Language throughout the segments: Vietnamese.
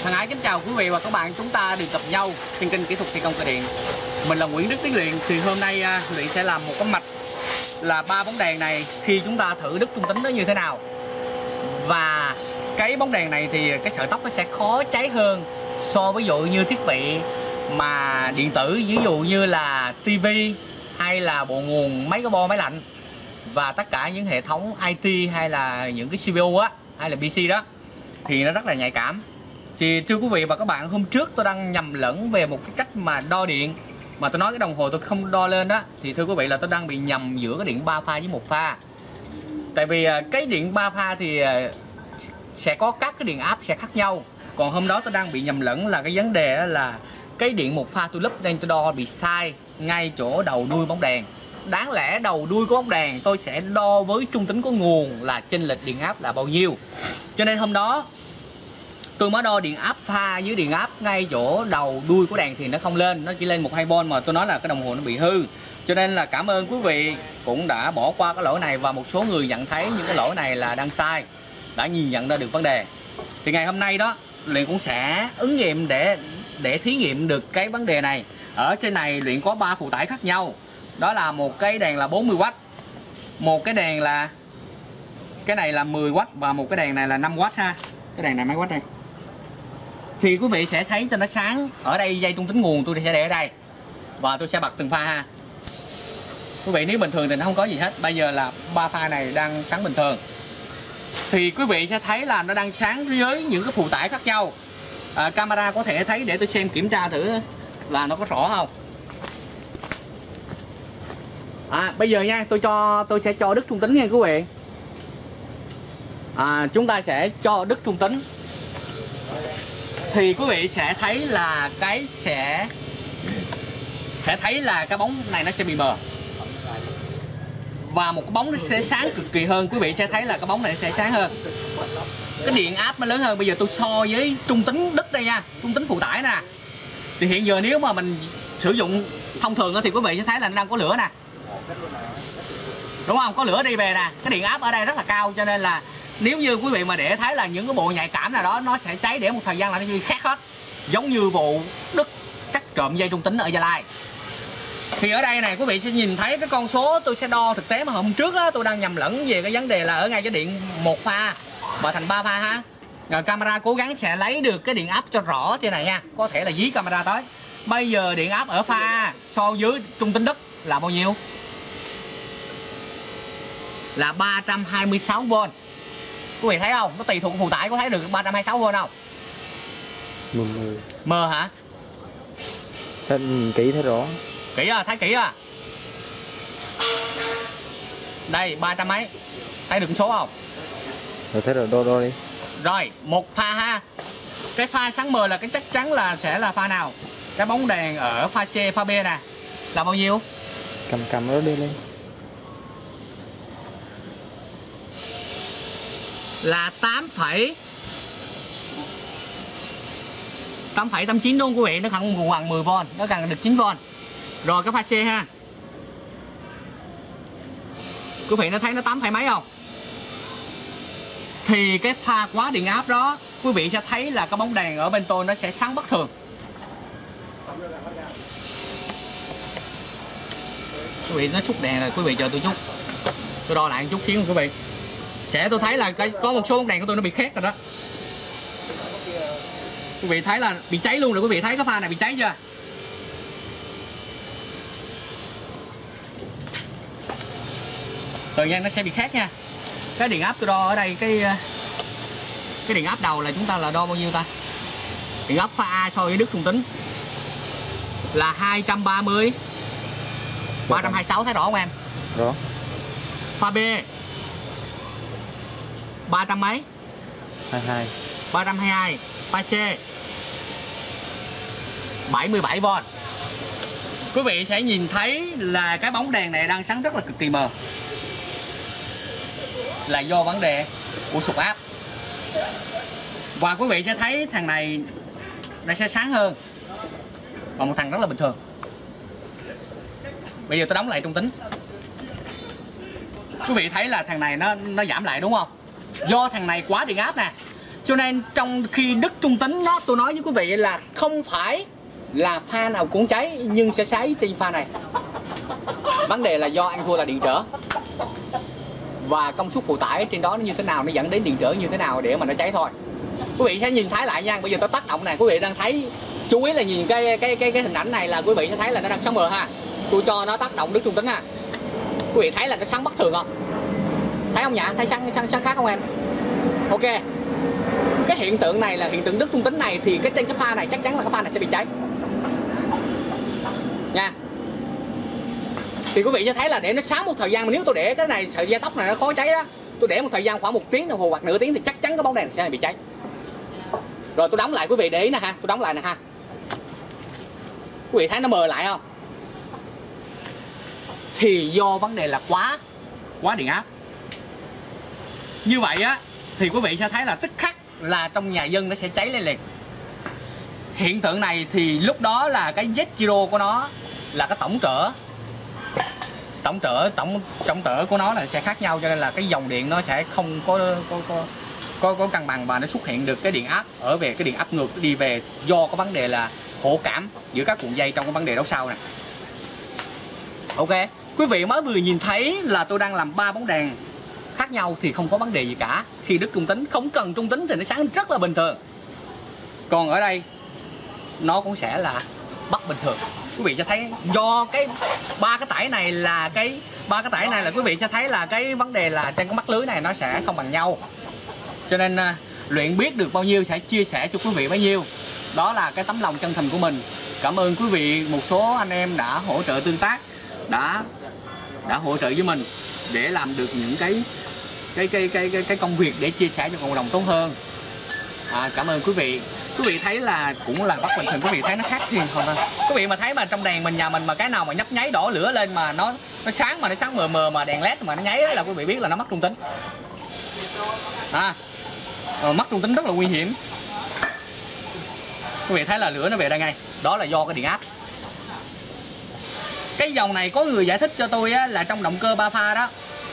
Thân ái kính chào quý vị và các bạn, chúng ta được gặp nhau trên kênh Kỹ thuật Thi công Cơ Điện. Mình là Nguyễn Đức Tiến Luyện. Thì hôm nay Luyện sẽ làm một cái mạch là 3 bóng đèn này khi chúng ta thử đứt trung tính nó như thế nào. Và cái bóng đèn này thì cái sợi tóc nó sẽ khó cháy hơn so với ví dụ như thiết bị mà điện tử, ví dụ như là tivi hay là bộ nguồn mấy cái bo máy lạnh và tất cả những hệ thống IT hay là những cái CPU á hay là PC đó thì nó rất là nhạy cảm. Thì thưa quý vị và các bạn, hôm trước tôi đang nhầm lẫn về một cái cách mà đo điện mà tôi nói cái đồng hồ tôi không đo lên đó. Thì thưa quý vị là tôi đang bị nhầm giữa cái điện 3 pha với 1 pha. Tại vì cái điện 3 pha thì sẽ có các cái điện áp sẽ khác nhau. Còn hôm đó tôi đang bị nhầm lẫn là cái vấn đề là cái điện 1 pha tôi lúp nên tôi đo bị sai ngay chỗ đầu đuôi bóng đèn. Đáng lẽ đầu đuôi của bóng đèn tôi sẽ đo với trung tính của nguồn là chênh lệch điện áp là bao nhiêu. Cho nên hôm đó tôi mới đo điện áp pha với điện áp ngay chỗ đầu đuôi của đèn thì nó không lên, nó chỉ lên 1-2V mà tôi nói là cái đồng hồ nó bị hư. Cho nên là cảm ơn quý vị cũng đã bỏ qua cái lỗi này và một số người nhận thấy những cái lỗi này là đang sai, đã nhìn nhận ra được vấn đề. Thì ngày hôm nay đó Luyện cũng sẽ ứng nghiệm để thí nghiệm được cái vấn đề này. Ở trên này Luyện có 3 phụ tải khác nhau. Đó là một cái đèn là 40W, một cái đèn là cái này là 10W và một cái đèn này là 5W ha. Cái đèn này mấy watt đây? Thì quý vị sẽ thấy cho nó sáng. Ở đây dây trung tính nguồn tôi sẽ để ở đây và tôi sẽ bật từng pha ha. Quý vị nếu bình thường thì nó không có gì hết. Bây giờ là 3 pha này đang sáng bình thường. Thì quý vị sẽ thấy là nó đang sáng với những cái phụ tải khác nhau. Camera có thể thấy để tôi xem kiểm tra thử là nó có rõ không. Bây giờ nha, tôi sẽ cho đứt trung tính nha quý vị. Chúng ta sẽ cho đứt trung tính. Thì quý vị sẽ thấy là cái bóng này nó sẽ bị mờ. Và một cái bóng nó sẽ sáng cực kỳ hơn. Quý vị sẽ thấy là cái bóng này sẽ sáng hơn. Cái điện áp nó lớn hơn. Bây giờ tôi so với trung tính đứt đây nha, trung tính phụ tải nè. Thì hiện giờ nếu mà mình sử dụng thông thường thì quý vị sẽ thấy là nó đang có lửa nè. Đúng không? Có lửa đi về nè. Cái điện áp ở đây rất là cao, cho nên là nếu như quý vị mà để thấy là những cái bộ nhạy cảm nào đó nó sẽ cháy để một thời gian là nó như khác hết. Giống như vụ đứt cắt trộm dây trung tính ở Gia Lai. Thì ở đây này quý vị sẽ nhìn thấy cái con số tôi sẽ đo thực tế mà hôm trước á, tôi đang nhầm lẫn về cái vấn đề là ở ngay cái điện 1 pha và thành 3 pha ha. Rồi camera cố gắng sẽ lấy được cái điện áp cho rõ trên này nha. Có thể là dí camera tới. Bây giờ điện áp ở pha A so với trung tính đứt là bao nhiêu? Là 326V. Quý vị thấy không? Nó tùy thuộc phụ tải, có thấy được 326V không? Mờ hả? Thấy nhìn kỹ thấy rõ. Kỹ à, thấy kỹ à. Đây 300 mấy. Thấy được số không? Rồi thấy rồi, đo đi. Rồi, một pha ha. Cái pha sáng mờ là cái chắc chắn là sẽ là pha nào? Cái bóng đèn ở pha C, pha B nè là bao nhiêu? Cầm nó đi lên. Là 8,89 đúng không quý vị? Nó không bằng 10V, nó cần được 9V. Rồi cái pha C ha. Quý vị nó thấy nó 8 mấy không? Thì cái pha quá điện áp đó, quý vị sẽ thấy là cái bóng đèn ở bên tôi nó sẽ sáng bất thường. Quý vị nó xúc đèn rồi, quý vị chờ tôi chút. Tôi đo lại một chút xíu quý vị. Tôi thấy là có một số bóng đèn của tôi nó bị khét rồi đó. Quý vị thấy là bị cháy luôn rồi, quý vị thấy cái pha này bị cháy chưa? Thời gian nó sẽ bị khác nha. Cái điện áp tôi đo ở đây, cái điện áp đầu là chúng ta là đo bao nhiêu ta? Điện áp pha A so với đứt trung tính là 230, 326, thấy rõ không em? Rõ. Pha B 300 mấy? 22. 322. Pha C 77V. Quý vị sẽ nhìn thấy là cái bóng đèn này đang sáng rất là cực kỳ mờ. Là do vấn đề của sụt áp. Và quý vị sẽ thấy thằng này nó sẽ sáng hơn. Còn một thằng rất là bình thường. Bây giờ tôi đóng lại trung tính. Quý vị thấy là thằng này nó giảm lại đúng không? Do thằng này quá điện áp nè. Cho nên trong khi đứt trung tính đó, tôi nói với quý vị là không phải là pha nào cũng cháy nhưng sẽ cháy trên pha này. Vấn đề là do ăn thua là điện trở và công suất phụ tải trên đó nó như thế nào, nó dẫn đến điện trở như thế nào để mà nó cháy thôi. Quý vị sẽ nhìn thấy lại nha. Bây giờ tôi tác động này, quý vị đang thấy, chú ý là nhìn cái hình ảnh này là quý vị sẽ thấy là nó đang sáng mờ ha. Tôi cho nó tác động đứt trung tính ha. Quý vị thấy là nó sáng bất thường không? Thấy không nhỉ? Thấy sáng khác không em? Ok. Cái hiện tượng này là hiện tượng đứt trung tính này thì trên cái pha này chắc chắn là cái pha này sẽ bị cháy nha. Thì quý vị sẽ thấy là để nó sáng một thời gian, mà nếu tôi để cái này sợi dây tóc này nó khó cháy đó, tôi để một thời gian khoảng 1 tiếng đồng hồ hoặc nửa tiếng thì chắc chắn cái bóng đèn sẽ bị cháy. Rồi tôi đóng lại, quý vị để ý nè ha, tôi đóng lại nè ha. Quý vị thấy nó mờ lại không? Thì do vấn đề là quá điện áp. Như vậy á thì quý vị sẽ thấy là tức khắc là trong nhà dân nó sẽ cháy lên liền. Hiện tượng này thì lúc đó là cái Z0 của nó là cái tổng trở của nó là sẽ khác nhau, cho nên là cái dòng điện nó sẽ không có cân bằng và nó xuất hiện được cái điện áp ở về cái điện áp ngược đi về, do có vấn đề là hỗ cảm giữa các cuộn dây trong cái vấn đề đó sau này. Ok, quý vị mới vừa nhìn thấy là tôi đang làm 3 bóng đèn khác nhau thì không có vấn đề gì cả. Khi đứt trung tính, không cần trung tính thì nó sáng rất là bình thường. Còn ở đây nó cũng sẽ là bất bình thường. Quý vị sẽ thấy do cái ba cái tải này là quý vị sẽ thấy là cái vấn đề là trên cái mắt lưới này nó sẽ không bằng nhau. Cho nên Luyện biết được bao nhiêu sẽ chia sẻ cho quý vị bấy nhiêu. Đó là cái tấm lòng chân thành của mình. Cảm ơn quý vị, một số anh em đã hỗ trợ tương tác, đã hỗ trợ với mình để làm được những cái công việc để chia sẻ cho cộng đồng tốt hơn. Cảm ơn quý vị. Quý vị thấy là cũng là bất bình thường, quý vị thấy nó khác riêng không? Quý vị mà thấy mà trong đèn nhà mình mà cái nào mà nhấp nháy đỏ lửa lên mà nó sáng mờ mờ mà đèn led mà nó nháy là quý vị biết là nó mất trung tính. Mất trung tính rất là nguy hiểm. Quý vị thấy là lửa nó về đây ngay, đó là do cái điện áp. Cái dòng này có người giải thích cho tôi á, là trong động cơ 3 pha đó,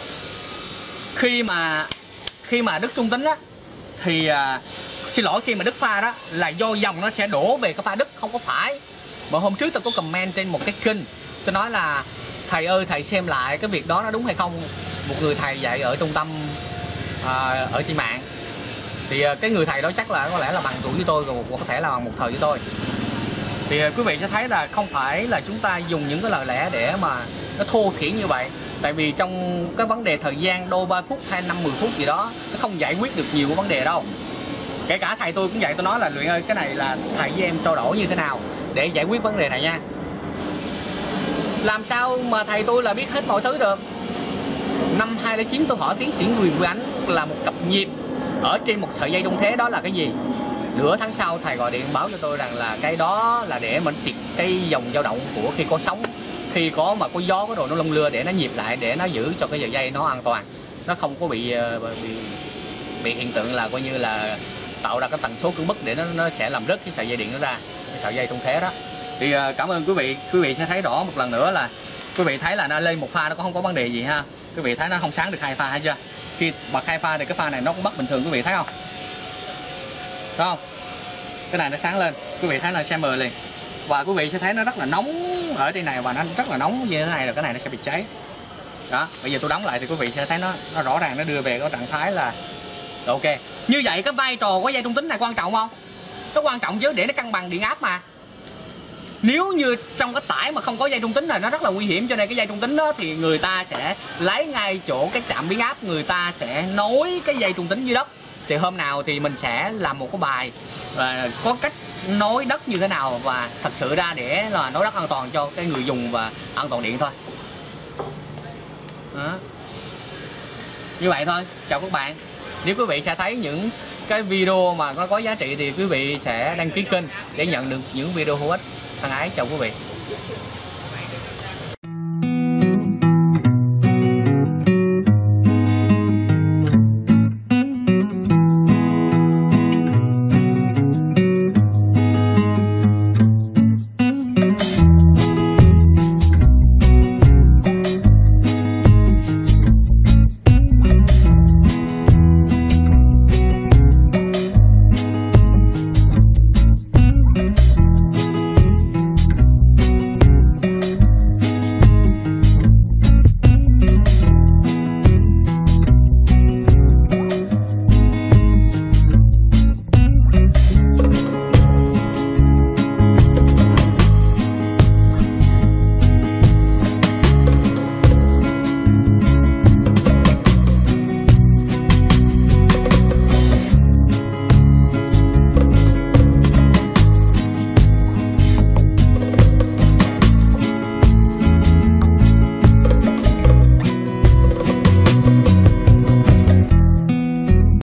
khi mà đứt trung tính á thì khi mà đứt pha đó là do dòng nó sẽ đổ về cái pha đứt, không có phải. Mà hôm trước tôi có comment trên một cái kênh, tôi nói là thầy ơi thầy xem lại cái việc đó nó đúng hay không. Một người thầy dạy ở trung tâm ở trên mạng, thì cái người thầy đó chắc là có lẽ là bằng tuổi với tôi, rồi có thể là bằng một thời với tôi. Thì quý vị sẽ thấy là không phải là chúng ta dùng những cái lời lẽ để mà nó thô thiển như vậy. Tại vì trong cái vấn đề thời gian đôi 3 phút hay 5-10 phút gì đó, nó không giải quyết được nhiều cái vấn đề đâu. Kể cả thầy tôi cũng vậy, tôi nói là Luyện ơi cái này là thầy với em trao đổi như thế nào để giải quyết vấn đề này nha. Làm sao mà thầy tôi là biết hết mọi thứ được. Năm 2009 tôi hỏi tiến sĩ Nguyễn Ánh là một cặp nhịp ở trên một sợi dây trung thế đó là cái gì. Nửa tháng sau thầy gọi điện báo cho tôi rằng là cái đó là để mình triệt cái dòng dao động của khi có sóng, khi có gió có đồ nó lông lưa, để nó nhịp lại, để nó giữ cho cái sợi dây nó an toàn, nó không có bị hiện tượng là coi như là tạo ra cái tần số cưỡng bức để nó sẽ làm rớt cái sợi dây điện nó ra, cái sợi dây trung thế đó. Thì cảm ơn quý vị sẽ thấy rõ một lần nữa là quý vị thấy là nó lên một pha nó cũng không có vấn đề gì ha. Quý vị thấy nó không sáng được 2 pha hay chưa? Khi bật 2 pha thì cái pha này nó cũng bất bình thường, quý vị thấy không? Đúng không? Cái này nó sáng lên, quý vị thấy nó sẽ mờ liền. Và quý vị sẽ thấy nó rất là nóng ở trên này, và nó rất là nóng như thế này là cái này nó sẽ bị cháy. Đó, bây giờ tôi đóng lại thì quý vị sẽ thấy nó rõ ràng, nó đưa về cái trạng thái là ok. Như vậy cái vai trò của dây trung tính này quan trọng không? Nó quan trọng chứ, để nó cân bằng điện áp mà. Nếu như trong cái tải mà không có dây trung tính này nó rất là nguy hiểm, cho nên cái dây trung tính đó thì người ta sẽ lấy ngay chỗ cái trạm biến áp, người ta sẽ nối cái dây trung tính dưới đất. Thì hôm nào thì mình sẽ làm một cái bài và có cách nối đất như thế nào, và thật sự ra để là nối đất an toàn cho cái người dùng và an toàn điện thôi. Đó. Như vậy thôi, chào các bạn. Nếu quý vị sẽ thấy những cái video mà nó có giá trị thì quý vị sẽ đăng ký kênh để nhận được những video hữu ích. Thân ái chào quý vị.